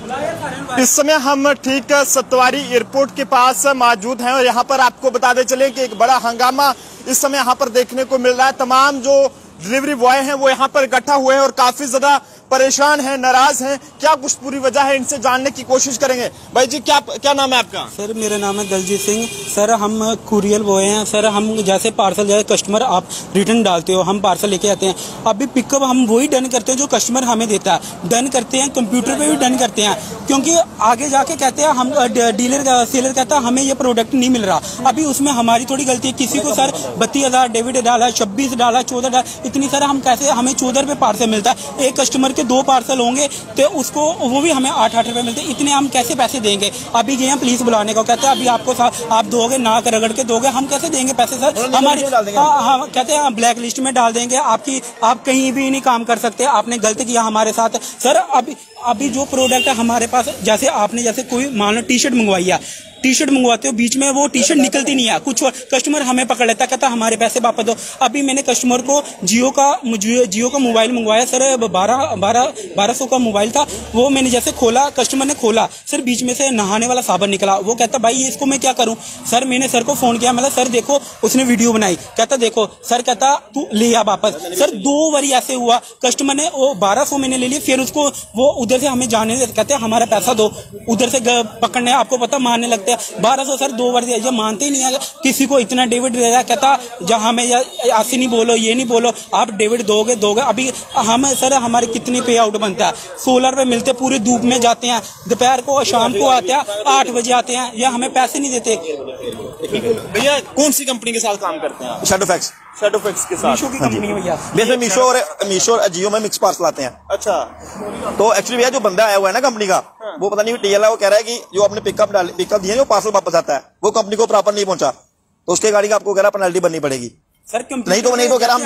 इस समय हम ठीक सत्तवारी एयरपोर्ट के पास मौजूद हैं और यहाँ पर आपको बताते चले कि एक बड़ा हंगामा इस समय यहाँ पर देखने को मिल रहा है। तमाम जो डिलीवरी बॉय हैं वो यहाँ पर इकट्ठा हुए हैं और काफी ज्यादा परेशान हैं, नाराज हैं। क्या कुछ पूरी वजह है, इनसे जानने की कोशिश करेंगे। भाई जी, क्या नाम है आपका? सर मेरा नाम है दलजीत सिंह। सर हम कुरियर बॉय हैं। सर हम जैसे पार्सल जैसे कस्टमर आप रिटर्न डालते हो, हम पार्सल लेके आते हैं। अभी पिकअप हम वही डन करते हैं जो कस्टमर हमें देता है। डन करते हैं, कंप्यूटर पे भी डन करते हैं, क्योंकि आगे जाके कहते हैं हम डीलर सेलर कहता है हमें ये प्रोडक्ट नहीं मिल रहा। अभी उसमें हमारी थोड़ी गलती है। किसी को सर 32,000 डेबिट डाला, 26 डाला, 14 डाला, इतनी सर हम कैसे, हमें 14 रुपये पार्सल मिलता है। एक कस्टमर के 2 पार्सल होंगे तो उसको वो भी हमें 8-8 रुपए मिलते हैं। इतने हम कैसे पैसे देंगे? अभी गए हैं पुलिस बुलाने को, कहते हैं अभी आपको आप दोगे, नाक रगड़ के दोगे, हम कैसे देंगे पैसे सर? हमारी कहते हैं ब्लैक लिस्ट में डाल देंगे, आप कहीं भी नहीं काम कर सकते, आपने गलत किया हमारे साथ। सर अभी जो प्रोडक्ट है हमारे पास, जैसे कोई मान लो टी शर्ट मंगवाई है, टी शर्ट मंगवाते हो, बीच में वो टी शर्ट निकलती नहीं है, कुछ कस्टमर हमें पकड़ लेता, कहता हमारे पैसे वापस दो। अभी मैंने कस्टमर को जियो का मोबाइल मंगवाया सर, 1200 का मोबाइल था। वो मैंने जैसे खोला, कस्टमर ने खोला सर, बीच में से नहाने वाला साबुन निकला। वो कहता भाई इसको मैं क्या करूं? सर मैंने सर को फोन किया, मतलब सर देखो, उसने वीडियो बनाई, कहता देखो सर, कहता तू ले आ वापस। सर 2 बारी ऐसे हुआ, कस्टमर ने वो 1200 मैंने ले लिया, फिर उसको वो उधर से हमें जाने कहते हमारा पैसा दो, उधर से पकड़ने आपको पता मारने लगते 1200 सर 2 बार दिया। मानते ही नहीं है, किसी को इतना डेबिट दे रहा, कहता जहाँ में ऐसे नहीं बोलो, ये नहीं बोलो, आप डेबिट दोगे। अभी हम सर हमारे कितनी पे आउट बनता है? 16 रुपए मिलते, पूरी धूप में जाते हैं, दोपहर को शाम को आते हैं, 8 बजे आते हैं, या हमें पैसे नहीं देते। भैया कौन सी कंपनी के साथ काम करते हैं? शैडोफैक्स के साथ। मीशो की कंपनी है भैया। वैसे मीशो और जियो में मिक्स पार्सल आते हैं। अच्छा, तो एक्चुअली भैया जो बंदा आया हुआ है ना कंपनी का, वो पता नहीं टीएल है, वो कह रहा है कि जो आपने पिकअप दिया जो पार्सल वापस आता है वो कंपनी को प्रॉपर नहीं पहुंचा, तो उसके गाड़ी का आपको कह रहा पेनल्टी बननी पड़ेगी। सर नहीं तो कह रहा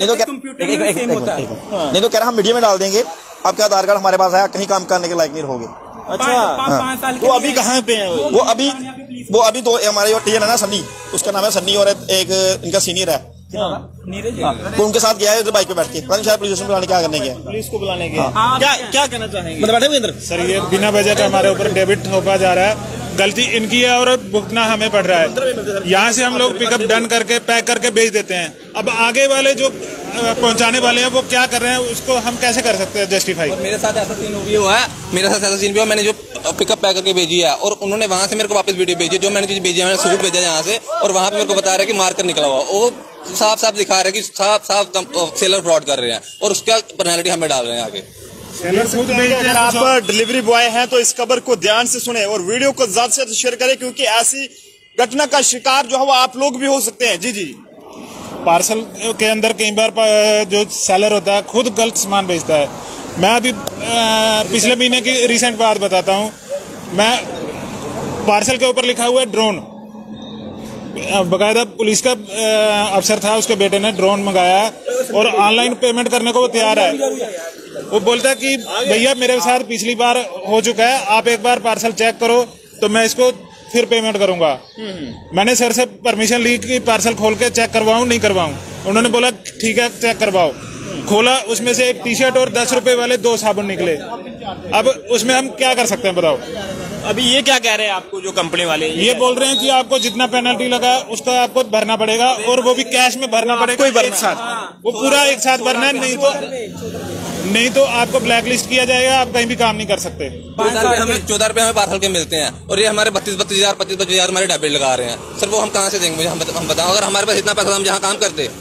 हम मीडिया में डाल देंगे, आपका आधार कार्ड हमारे पास है, कहीं काम करने के लायक नहीं रहोगे। अच्छा, वो अभी कहाँ पे है? वो अभी तो हमारे जो टीएल है ना सन्नी, उसका नाम है सन्नी, और एक इनका सीनियर है वो उनके साथ गया है बाइक पे बैठ के, पता नहीं शायद पुलिस बुलाने क्या करने गया, पुलिस को बुलाने गया। क्या कहना चाहेंगे? मतलब बैठे हुए अंदर। सर ये बिना वजह का हमारे ऊपर डेबिट थोपा जा रहा है, गलती इनकी है और भुगतना हमें पड़ रहा है। यहाँ से हम लोग पिकअप डन करके पैक करके बेच देते हैं, अब आगे वाले जो पहुँचाने वाले हैं वो क्या कर रहे हैं, उसको हम कैसे कर सकते हैं जस्टिफाई? मेरे साथ ऐसा सीन भी हुआ है, मैंने जो पिकअप पैक करके भेजी है और उन्होंने वहाँ से मेरे को वापस वीडियो भेजी, जो मैंने चीज भेजी है, मैंने सूट भेजा यहाँ से, और वहाँ पे मेरे को बता रहा है कि मार्कर निकला हुआ, वो साफ दिखा रहे हैं कि साफ सेलर फ्रॉड कर रहे हैं और उसका पेनल्टी हमें डाल रहे हैं आगे। अगर आप डिलीवरी बॉय हैं तो इस खबर को ध्यान से सुने और वीडियो को ज्यादा से शेयर करें, क्योंकि ऐसी घटना का शिकार जो है वो आप लोग भी हो सकते हैं। जी पार्सल के अंदर कई बार जो सेलर होता है खुद गलत सामान भेजता है। मैं अभी पिछले महीने की रिसेंट बात बताता हूँ, मैं पार्सल के ऊपर लिखा हुआ है ड्रोन, बकायदा पुलिस का अफसर था, उसके बेटे ने ड्रोन मंगाया और ऑनलाइन पेमेंट करने को वो तैयार है। वो बोलता है कि भैया मेरे साथ पिछली बार हो चुका है, आप एक बार पार्सल चेक करो तो मैं इसको फिर पेमेंट करूंगा। मैंने सर से परमिशन ली कि पार्सल खोल के चेक करवाऊं नहीं करवाऊं, उन्होंने बोला ठीक है चेक करवाओ। खोला, उसमें से एक टी शर्ट और 10 रुपए वाले 2 साबुन निकले। अब उसमें हम क्या कर सकते हैं बताओ? अभी ये क्या कह रहे हैं आपको जो कंपनी वाले? ये बोल रहे हैं कि आपको जितना पेनल्टी लगा उसका आपको भरना पड़ेगा, और वो भी कैश में भरना पड़ेगा, कोई एक साथ, वो पूरा एक साथ भरना है, नहीं तो आपको ब्लैक लिस्ट किया जाएगा, आप कहीं भी काम नहीं कर सकते। 14 रुपए हमें पार्सल के मिलते हैं और ये हमारे 32,000 हमारे डेबिट लगा रहे हैं। सर वो हम कहाँ से देंगे? मुझे हम बताओ, अगर हमारे पास इतना पैसा हम जहाँ काम करते।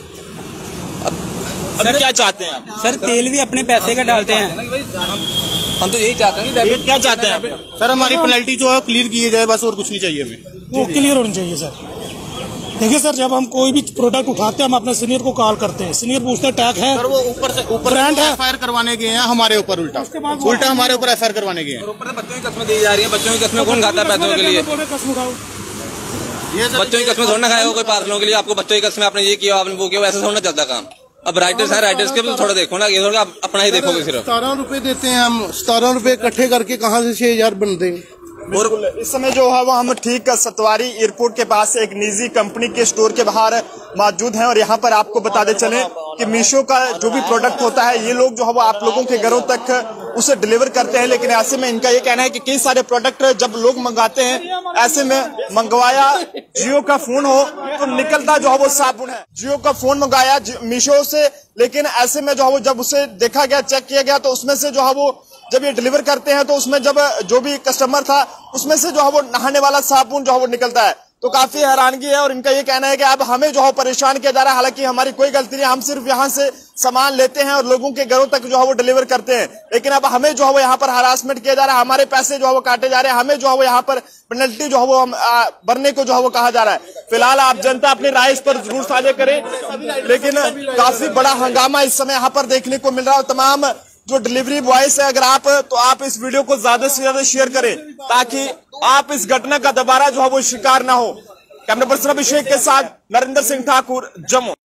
अब क्या चाहते हैं आप? सर तेल भी अपने पैसे का डालते हैं, हम तो यही चाहते हैं। क्या चाहते हैं आप? सर हमारी पेनल्टी जो है क्लियर की जाए, बस और कुछ नहीं चाहिए हमें, वो क्लियर होनी चाहिए सर। देखिए सर, जब हम कोई भी प्रोडक्ट उठाते हैं हम अपने सीनियर को कॉल करते हैं, सीनियर पूछते हैं टैग है, सर वो ऊपर ब्रांड है, एफआईआर करवाने गए हैं हमारे ऊपर, उल्टा हमारे ऊपर एफआईआर करवाने गए हैं। ऊपर बच्चों की कस्में दी जा रही है, बच्चों की कस्में कौन खाता है पैसों के लिए? बच्चों की कस्में थोड़ा ना खाएगा कोई पार्सलों के लिए, आपको बच्चों की कस्में आपने ये किया आपने वो किया, ऐसा थोड़ा चलता काम। अब राइटर्स हैं, राइटर्स के भी थोड़ा देखो ना, ये थोड़ा अपना ही देखोगे सिर्फ। 17 रुपए देते हैं हम, 17 रुपए इकट्ठे करके कहाँ से 6,000 बनते हैं। और इस समय जो है वो हम ठीक सत्तवारी एयरपोर्ट के पास एक निजी कंपनी के स्टोर के बाहर मौजूद हैं और यहाँ पर आपको बताते चलें कि मीशो का जो भी प्रोडक्ट होता है ये लोग जो है वो आप लोगों के घरों तक उसे डिलीवर करते हैं। लेकिन ऐसे में इनका ये कहना है कि कई सारे प्रोडक्ट जब लोग मंगाते हैं, ऐसे में मंगवाया जियो का फोन हो तो निकलता जो है वो साबुन है। जियो का फोन मंगाया मीशो से, लेकिन ऐसे में जो है वो जब उसे देखा गया, चेक किया गया, तो उसमें से जो है वो जब ये डिलीवर करते हैं तो उसमें जब जो भी कस्टमर था उसमें से जो है वो नहाने वाला साबुन जो है वो निकलता है। तो काफी हैरानगी है और इनका ये कहना है कि अब हमें जो है परेशान किया जा रहा है। हालांकि हमारी कोई गलती नहीं, हम सिर्फ यहाँ से सामान लेते हैं और लोगों के घरों तक जो है वो डिलीवर करते हैं, लेकिन अब हमें जो है वो यहाँ पर हरासमेंट किया जा रहा है, हमारे पैसे जो है वो काटे जा रहे हैं, हमें जो है वो यहाँ पर पेनल्टी जो है वो भरने को जो है वो कहा जा रहा है। फिलहाल आप जनता अपनी राय इस पर जरूर साझा करें, लेकिन काफी बड़ा हंगामा इस समय यहाँ पर देखने को मिल रहा है। तमाम जो डिलीवरी बॉयज है, अगर आप तो आप इस वीडियो को ज्यादा से ज्यादा शेयर करें ताकि आप इस घटना का दोबारा जो है वो शिकार ना हो। कैमरा पर्सन अभिषेक के साथ नरेंद्र सिंह ठाकुर, जम्मू।